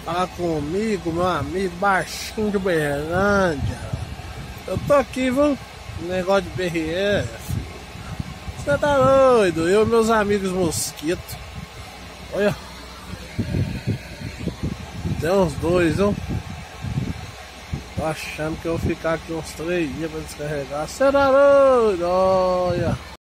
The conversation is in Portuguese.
Fala comigo, meu amigo baixinho de Uberlândia. Eu tô aqui, viu? Negócio de BRF. Você tá doido? Eu e meus amigos mosquito. Olha, tem uns dois, viu? Tô achando que eu vou ficar aqui uns 3 dias pra descarregar. Você tá doido? Olha.